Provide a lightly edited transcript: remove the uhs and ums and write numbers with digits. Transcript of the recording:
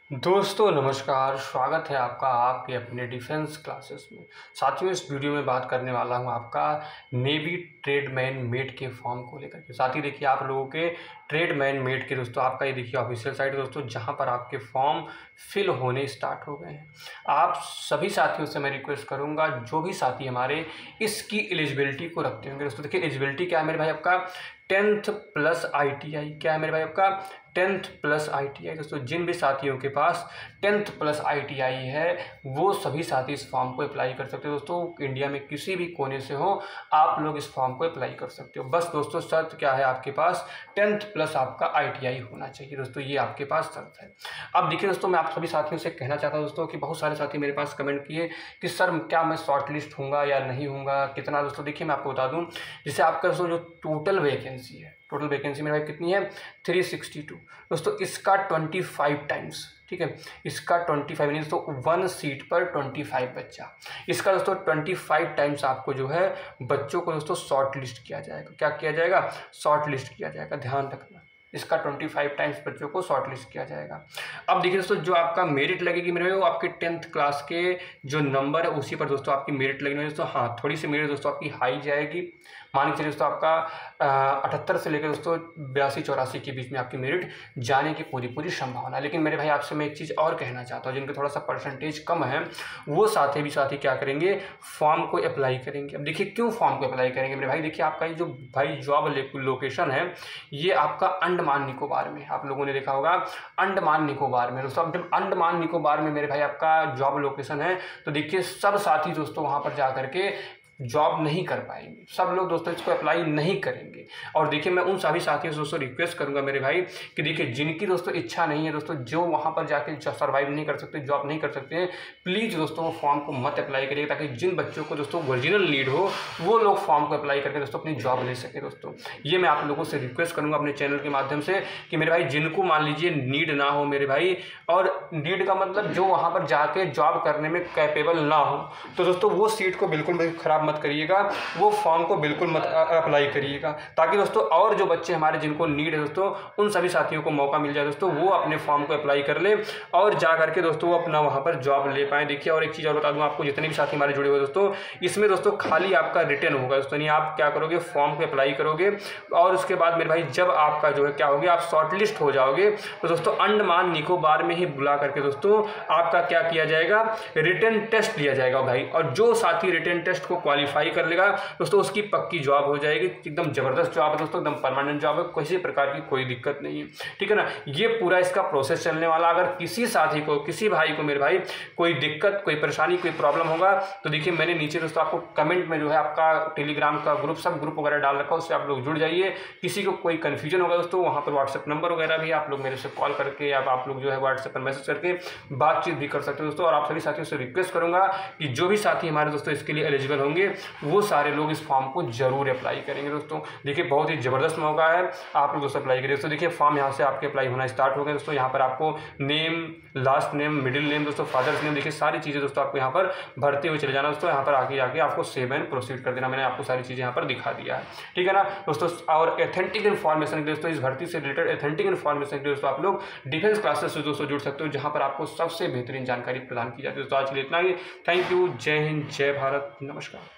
दोस्तों नमस्कार, स्वागत है आपका आपके अपने डिफेंस क्लासेस में। साथियों, इस वीडियो में बात करने वाला हूं आपका नेवी ट्रेडमैन मेट के फॉर्म को लेकर के। साथ ही देखिए आप लोगों के ट्रेडमैन मेट के दोस्तों आपका ये देखिए ऑफिशियल साइट है दोस्तों, जहां पर आपके फॉर्म फिल होने स्टार्ट हो गए हैं। आप सभी साथियों से मैं रिक्वेस्ट करूंगा, जो भी साथी हमारे इसकी एलिजिबिलिटी को रखते होंगे दोस्तों, देखिए एलिजिबिलिटी क्या है मेरे भाई, आपका 10th प्लस ITI। क्या है मेरे भाई, आपका 10th प्लस ITI। दोस्तों जिन भी साथियों के पास 10th प्लस ITI है वो सभी साथी इस फॉर्म को अप्लाई कर सकते हो दोस्तों। इंडिया में किसी भी कोने से हो आप लोग इस फॉर्म को अप्लाई कर सकते हो। बस दोस्तों शर्त क्या है, आपके पास 10th प्लस आपका ITI होना चाहिए दोस्तों, ये आपके पास शर्त है। अब देखिए दोस्तों, मैं आप सभी साथियों से कहना चाहता हूँ दोस्तों कि बहुत सारे साथी मेरे पास कमेंट किए कि सर क्या मैं शॉर्ट लिस्ट होऊंगा या नहीं होऊंगा, कितना। दोस्तों देखिए मैं आपको बता दूँ, जैसे आपका दोस्तों जो टोटल वैकेंसी है, टोटल वैकेंसी मेरे भाई कितनी है 362 दोस्तों, इसका 25 टाइम्स, ठीक है, इसका 25 मीन्स तो 1 सीट पर 25 बच्चा, इसका दोस्तों 25 टाइम्स आपको जो है बच्चों को दोस्तों शॉर्ट लिस्ट किया जाएगा। क्या किया जाएगा? शॉर्ट लिस्ट किया जाएगा, ध्यान रखना, इसका 25 टाइम्स बच्चों को शॉर्ट लिस्ट किया जाएगा। अब देखिए दोस्तों, जो आपका मेरिट लगेगी मेरे वो आपके 10th क्लास के जो नंबर है उसी पर दोस्तों आपकी मेरिट लगेगी दोस्तों। हाँ, थोड़ी सी मेरिट दोस्तों आपकी हाई जाएगी, मान के चलिए दोस्तों आपका 78 से लेकर दोस्तों 82-84 के बीच में आपकी मेरिट जाने की पूरी संभावना है। लेकिन मेरे भाई आपसे मैं एक चीज़ और कहना चाहता हूँ, जिनके थोड़ा सा परसेंटेज कम है वो साथी क्या करेंगे, फॉर्म को अप्लाई करेंगे। अब देखिए क्यों फॉर्म को अप्लाई करेंगे मेरे भाई, देखिए आपका ये जो भाई जॉब लोकेशन है ये आपका अंडमान निकोबार में, आप लोगों ने देखा होगा अंडमान निकोबार में दोस्तों। अब जब अंडमान निकोबार में मेरे भाई आपका जॉब लोकेशन है तो देखिए सब साथी दोस्तों वहाँ पर जा करके जॉब नहीं कर पाएंगे, सब लोग दोस्तों इसको अप्लाई नहीं करेंगे। और देखिए मैं उन सभी साथियों से दोस्तों रिक्वेस्ट करूंगा मेरे भाई कि देखिए जिनकी दोस्तों इच्छा नहीं है दोस्तों, जो वहां पर जाके सर्वाइव नहीं कर सकते, जॉब नहीं कर सकते हैं, प्लीज़ दोस्तों वो फॉर्म को मत अप्लाई करिए, ताकि जिन बच्चों को दोस्तों ओरिजिनल नीड हो वो लोग फॉर्म को अप्लाई करके दोस्तों अपनी जॉब ले सके दोस्तों। ये मैं आप लोगों से रिक्वेस्ट करूँगा अपने चैनल के माध्यम से कि मेरे भाई जिनको मान लीजिए नीड ना हो मेरे भाई, और नीड का मतलब जो वहाँ पर जाके जॉब करने में कैपेबल ना हो, तो दोस्तों वो सीट को बिल्कुल खराब मत करिएगा, वो फॉर्म को बिल्कुल मत अप्लाई करिएगा, ताकि दोस्तों और जो बच्चे हमारे जिनको नीड है दोस्तों उन सभी साथियों को मौका मिल जाए दोस्तों, वो अपने फॉर्म को अप्लाई कर ले और जा करके दोस्तों वो अपना वहाँ पर जॉब ले पाए। देखिए और एक चीज़ और बता दूँ आपको, जितने भी साथी हमारे जुड़े हुए दोस्तों, इसमें दोस्तों खाली आपका रिटर्न होगा दोस्तों, नहीं आप क्या करोगे, फॉर्म को अप्लाई करोगे और उसके बाद मेरे भाई जब आपका जो है क्या होगा, आप शॉर्ट लिस्ट हो जाओगे तो दोस्तों अंडमान निकोबार में ही बुला करके दोस्तों आपका क्या किया जाएगा, रिटर्न टेस्ट लिया जाएगा भाई। और जो साथी रिटर्न टेस्ट को क्वालिफाई कर लेगा दोस्तों उसकी पक्की जॉब हो जाएगी, एकदम जबरदस्त जॉब है दोस्तों, एकदम परमानेंट जॉब है, किसी प्रकार की कोई दिक्कत नहीं है, ठीक है ना। ये पूरा इसका प्रोसेस चलने वाला, अगर किसी साथी को, किसी भाई को मेरे भाई कोई दिक्कत, कोई परेशानी, कोई प्रॉब्लम होगा तो देखिए मैंने नीचे दोस्तों आपको कमेंट में जो है आपका टेलीग्राम का ग्रुप, सब ग्रुप वगैरह डाल रखा है, उससे आप लोग जुड़ जाइए। किसी को कोई कन्फ्यूजन होगा दोस्तों, वहाँ पर व्हाट्सएप नंबर वगैरह भी आप लोग मेरे से कॉल करके या आप लोग जो है व्हाट्सएप पर मैसेज करके बातचीत भी कर सकते हो दोस्तों। और आप सभी साथियों से रिक्वेस्ट करूंगा कि जो भी साथी हमारे दोस्तों इसके लिए एलिजिबल होंगे वो सारे लोग इस फॉर्म को जरूर अप्लाई करेंगे दोस्तों। देखिए बहुत ही जबरदस्त मौका है, आप लोग दोस्तों अप्लाई करिए दोस्तों। देखिए फॉर्म यहाँ से आपके अप्लाई होना स्टार्ट हो गए दोस्तों। यहाँ पर आपको name, last name, middle name दोस्तों, फादर्स नेम, देखिए सारी चीज़ें दोस्तों आपको यहाँ पर भरते हुए चले जाना दोस्तों। यहाँ पर आके जाके आपको सेव एंड प्रोसीड कर देना, मैंने आपको सारी चीज़ें यहाँ पर दिखा दिया है, ठीक है ना दोस्तों। और एथेंटिक इन्फॉर्मेशन दोस्तों, इस भर्ती से रिलेटेड एथेंटिक इन्फॉर्मेशन दोस्तों आप लोग डिफेंस क्लासेस से दोस्तों जुड़ सकते हो, जहाँ पर आपको सबसे बेहतरीन जानकारी प्रदान की जाती है दोस्तों। आज के लिए इतना ही, थैंक यू, जय हिंद, जय भारत, नमस्कार।